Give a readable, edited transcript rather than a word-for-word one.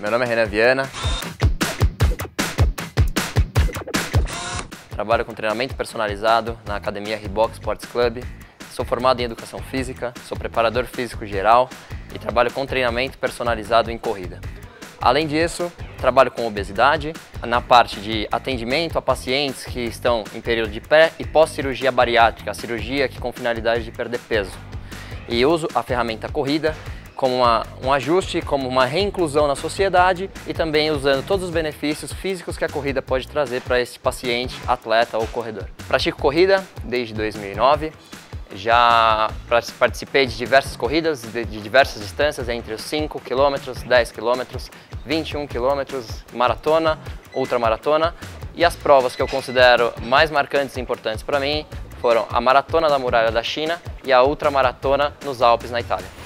Meu nome é Renan Viana. Trabalho com treinamento personalizado na Academia Reebok Sports Club. Sou formado em Educação Física, sou preparador físico geral e trabalho com treinamento personalizado em corrida. Além disso, trabalho com obesidade, na parte de atendimento a pacientes que estão em período de pré e pós-cirurgia bariátrica, a cirurgia que com finalidade de perder peso. E uso a ferramenta corrida como um ajuste, como uma reinclusão na sociedade e também usando todos os benefícios físicos que a corrida pode trazer para esse paciente, atleta ou corredor. Pratico corrida desde 2009, já participei de diversas corridas, de diversas distâncias, entre os 5 km, 10 km, 21 km, maratona, ultramaratona, e as provas que eu considero mais marcantes e importantes para mim foram a Maratona da Muralha da China e a Ultramaratona nos Alpes, na Itália.